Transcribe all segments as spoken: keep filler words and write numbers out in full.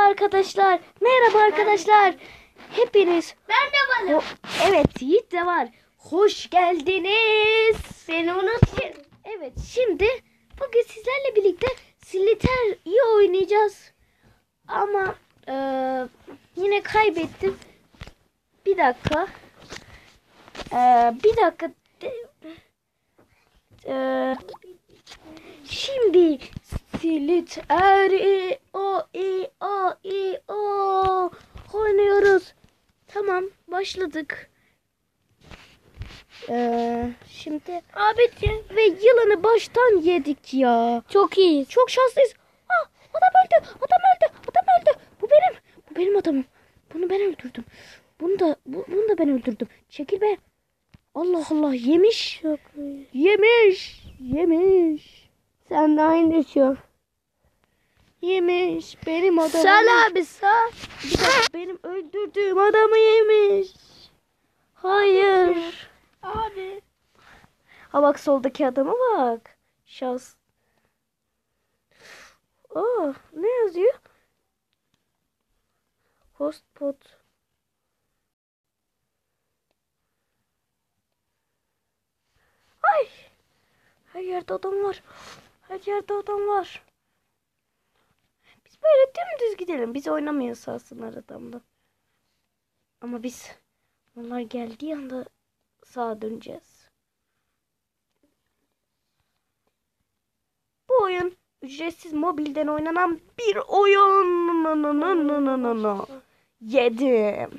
arkadaşlar. Merhaba arkadaşlar. Hepiniz. Ben de varım. Evet, Yiğit de var. Hoş geldiniz. Seni unuttum. Evet, şimdi bugün sizlerle birlikte Solitaire iyi oynayacağız. Ama e, yine kaybettim. Bir dakika. E, bir dakika. E, şimdi Solitaire o i o i o oynuyoruz. Tamam, başladık. Ee, şimdi Abiciğim. ve yılanı baştan yedik ya. Çok iyi. Çok şanslıyız. Ah, adam öldü. Adam öldü. Adam öldü. Bu benim. Bu benim adamım. Bunu ben öldürdüm. Bunu da bu, bunu da ben öldürdüm. Çekil be. Allah Allah, yemiş. Çok iyi. Yemiş. Yemiş. Sen de aynı şu. Yemiş. Benim adamım. Sal abi sal. Bir dakika, benim öldürdüğüm adamı yemiş. Hayır. Abi. Ha bak, soldaki adama bak. Şans. Aa, ne yazıyor? Hostpot. Ay. Her yerde adam var. Her yerde adam var. Biz böyle dümdüz gidelim. Biz oynamayız sağsınlar adamla. Ama biz onlar geldiği anda sağa döneceğiz. Bu oyun ücretsiz mobilden oynanan bir oyun. Yedim.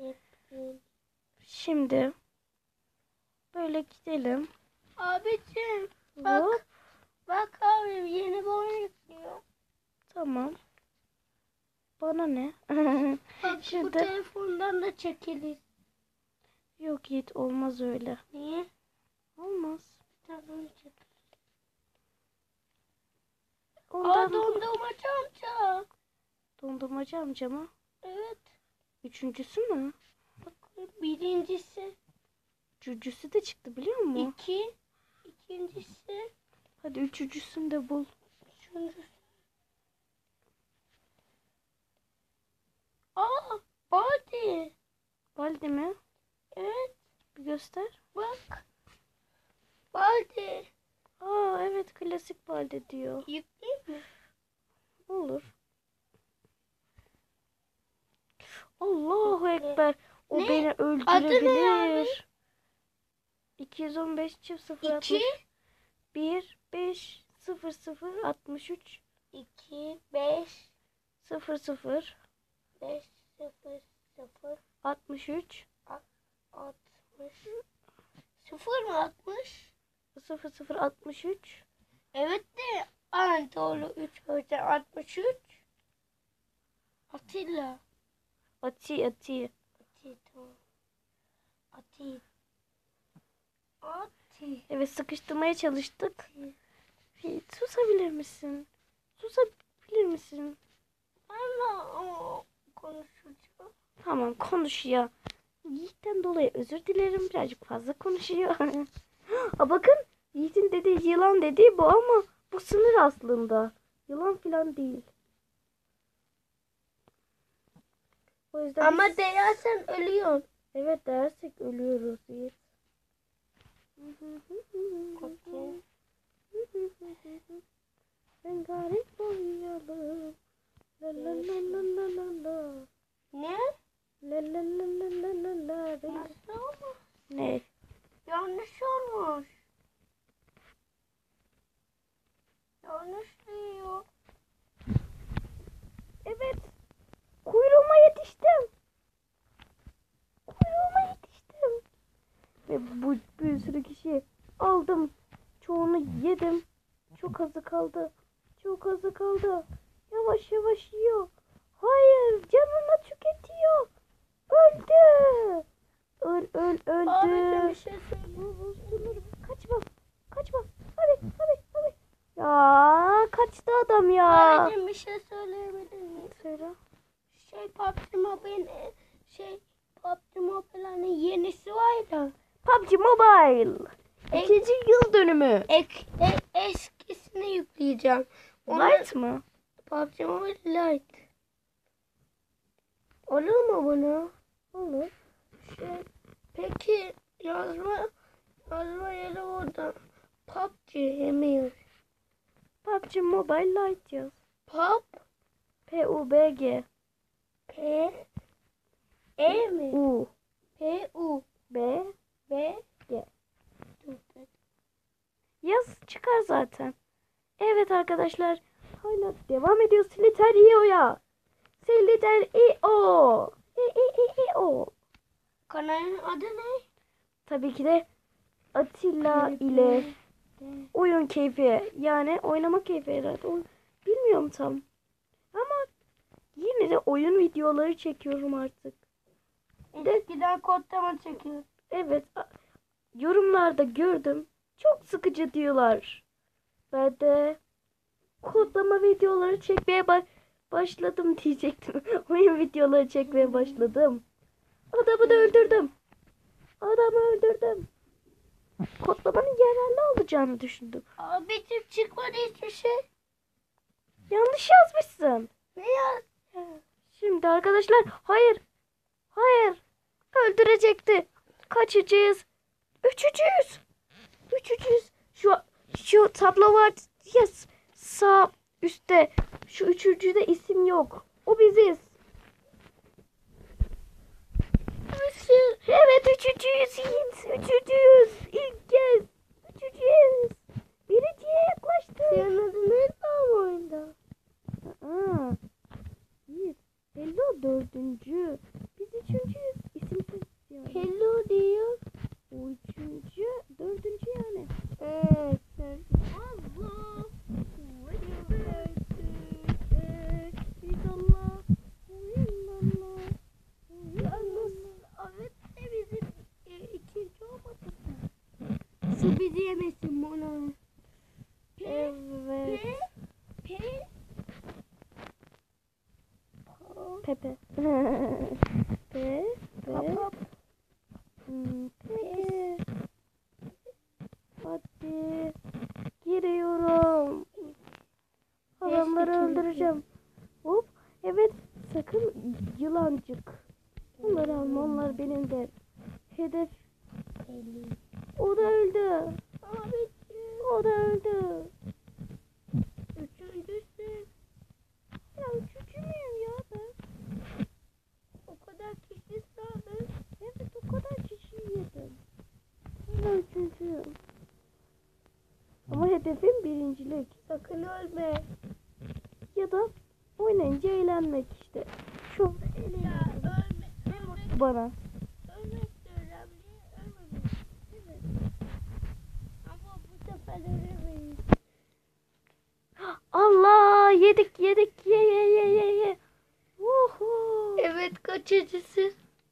Şimdi böyle gidelim. Abiciğim. Hop. Bak. Bak abi yeni bir oyun yüklüyor. Tamam. Bana ne? Bak bu Şimdi telefondan da çekilir. yok Yiğit, olmaz öyle. Niye? Olmaz. Tabii çekilir. Ondan Aa dondurmacı amca. dondurmacı amca mı? Evet. Üçüncüsü mü? Bak birincisi. Üçüncüsü de çıktı, biliyor musun? İki. İkincisi. Hadi üçüncüsünü de bul. Üçüncüsü. Aa Baldi. Baldi mi? Evet. Bir göster. Bak. Baldi. Aa evet, klasik Baldi diyor. Yükleyeyim mi? Olur. Allahu Yükle. Ekber. O Ne? beni Adı ne öldürebilir. iki yüz on beş çift sıfır altmış İki. bir beş sıfır sıfır altmış üç İki. Beş. sıfır sıfır Beş. Sıfır. Sıfır. altmış üç Altmış. Sıfır mı altmış? sıfır sıfır altmış üç. Evet de aynı doğru. Üç hocam altmış üç. Atilla. Ati Ati. Ati tamam. Ati. Ati. Evet, sıkıştırmaya çalıştık. Yiğit, susabilir misin? Susabilir misin? Ben de o konuşacağım. Tamam, konuş ya. Yiğit'ten dolayı özür dilerim. Birazcık fazla konuşuyor. Aa, bakın, Yiğit'in dediği yılan dediği bu ama bu sınır aslında. Yılan falan değil. O yüzden Ama biz- değersen ölüyorsun. evet dersek ölüyoruz Yiğit. Okey. Rengarenk boyayalım. La la la la la la la. Ne? La la la la la la la. Renk- Nasıl olmuş? Ne? Yanlış olmuş. Yanlış diyor. Evet. Kuyruğuma yetiştim. Kuyruğuma yetiştim. Ve bu bir sürü kişi aldım. Çoğunu yedim. Çok azı kaldı. Çok azı kaldı. Yavaş yavaş yiyor. Hayır, canını tüketiyor. Öldü. Öl öl öldü. Abi bir şey söyleyeyim. Kaçma. Kaçma. Hadi hadi hadi. Ya kaçtı adam ya. Abicim bir şey söyleyebilir miyim? Söyle. Şey P U B G Mobile şey P U B G Mobile'ın yenisi var ya. P U B G Mobile. Ek- İkinci yıl dönümü. Ek, e, eskisini yükleyeceğim. Onu Light mı? P U B G Mobile Lite. Olur mu bunu? Olur. Şey, peki yazma yazma yeri orada. P U B G emiyor. P U B G Mobile Lite yaz. Pop P U B G. P E mi? U. P U B. B G. Dur, dur. Yaz çıkar zaten. Evet arkadaşlar. Hala devam ediyor Slither.io'ya. Slither.io. E, e, e, e, o. Kanalın adı ne? Tabii ki de Atilla ile oyun keyfi. Yani oynama keyfi herhalde. O- Bilmiyorum tam. Ama yine de oyun videoları çekiyorum artık. Eskiden kodlama çekiyor. Evet. a- Yorumlarda gördüm. Çok sıkıcı diyorlar. Ben de kodlama videoları çekmeye ba- başladım diyecektim. Oyun videoları çekmeye başladım. Adamı da öldürdüm. Adamı öldürdüm. Kodlamanın yararlı olacağını düşündüm. Abicim çıkmadı hiçbir şey. Yanlış yazmışsın. Ne yaz? Şimdi arkadaşlar hayır. Hayır. Öldürecekti. Kaçıcıyız? Üçücüyüz. Üçücüyüz. Şu şu tablo var ya sağ üstte. Şu üçüncüde isim yok. O biziz. Evet üçüncüyüz Yiğit. Üçüncüyüz. İlk kez. Üçüncüyüz. Birinciye yaklaştık. Senin adın ne tam oyunda? Aa, Yiğit. Hello dördüncü. Biz üçüncüyüz. İsimsiz yani. Hello diyor. O üçüncü, dördüncü yani. Evet. Allah. İnşallah. İnşallah. Yalnız evet de bizim e, ikinci olmasın. Su bizi yemesin bunu. P Evet. P Pepe. Pe. Pe. Pop Hmm, Pepe. Hadi. Giriyorum. Adamları Neyse, öldüreceğim. Hop. Evet. Sakın yılancık. Onları alma. Onlar benim de. Hedef. O da öldü. Abi O da öldü. üçüncüsü. Ya üçüncü müyüm ya ben? O kadar kişi sağdı. Evet o kadar kişi yedim. Ben üçüncüyüm. Ama hedefim birincilik. Sakın ölme. Ya da oynayınca eğlenmek işte. Şu anda Ya eğleniyorum. ölme. Ölmek, Bana. ölmek de önemli. Ölmemek. Evet. Ama bu sefer ölemeyiz. Allah yedik yedik ye ye ye ye ye. Uhu. Evet kaçıncısı?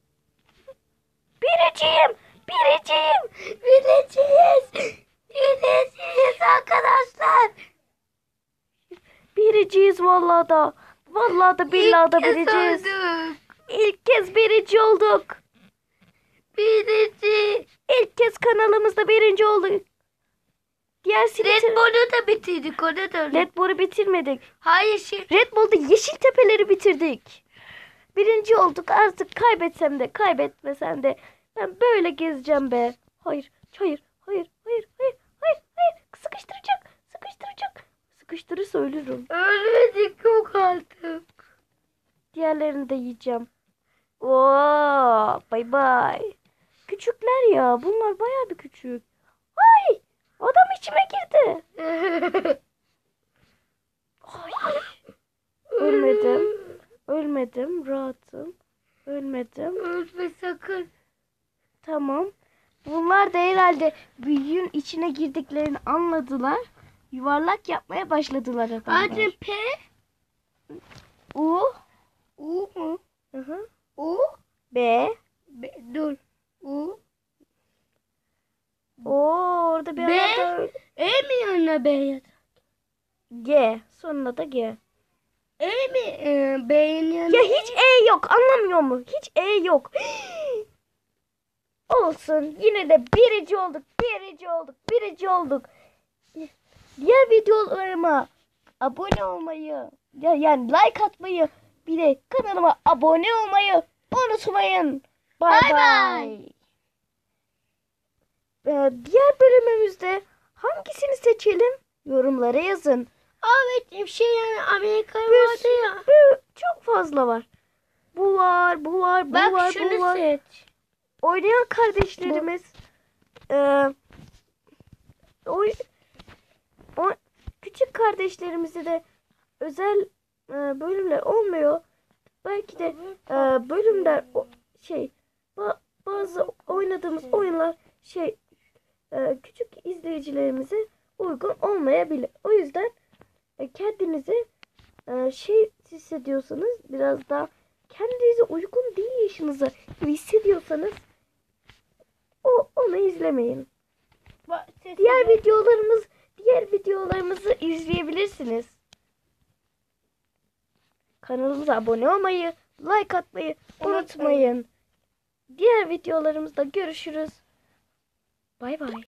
Biriciyim. Biriciyim. Birinciyiz. Birinciyiz arkadaşlar. Biriciyiz vallahi da. Vallahi da billahi da İlk kez biriciyiz. öldük. İlk kez birinci olduk. Birinci. İlk kez kanalımızda birinci olduk. Diğer Red Slither... Bull'u da bitirdik. Onu da Red Bull'u bitirmedik. Hayır şey. Red Bull'da yeşil tepeleri bitirdik. Birinci olduk artık kaybetsem de kaybetmesem de ben böyle gezeceğim be. Hayır, hayır, hayır, hayır, hayır, hayır, hayır. Sıkıştıracak, sıkıştıracak. Sıkıştırırsa ölürüm. Ölmedik yok artık. Diğerlerini de yiyeceğim. Oo, bay bay. Küçükler ya. Bunlar bayağı bir küçük. Ay! Adam içime girdi. Ay. Ölmedim. Ölmedim. Rahatım. Ölmedim. Ölme sakın. Tamam. Bunlar da herhalde büyüğün içine girdiklerini anladılar. Yuvarlak yapmaya başladılar adamlar. Hadi P. U. U mu? Hı hı. U. B. B. Dur. U. Oo, orada bir B. arada E mi yanına B yazar? G. Sonuna da G. E mi? Ee, B'nin yanına. Ya hiç E yok. Anlamıyor mu? Hiç E yok. Olsun. Yine de birinci olduk. Birinci olduk. Birinci olduk. Diğer videolarıma abone olmayı, ya yani like atmayı Bir de kanalıma abone olmayı unutmayın. Bay Bay bay. bay. Ee, diğer bölümümüzde hangisini seçelim? Yorumlara yazın. Evet bir şey yani Amerika Bir vardı sürü- ya. bir- çok fazla var. Bu var, bu var, bu Bak var, şunu bu var. seç. Oynayan kardeşlerimiz eee, oy, o, küçük kardeşlerimize de özel eee, bölümler olmuyor. Belki de eee, bölümler o- şey ba- bazı oynadığımız oyunlar şey eee, küçük izleyicilerimize uygun olmayabilir. O yüzden e, kendinizi eee, şey hissediyorsanız biraz daha kendinize uygun değil yaşınıza gibi hissediyorsanız o onu izlemeyin. Bak, sesi Diğer de- videolarımız diğer videolarımızı izleyebilirsiniz. Kanalımıza abone olmayı, like atmayı Unutmayın. unutmayın. Diğer videolarımızda görüşürüz. Bay bay.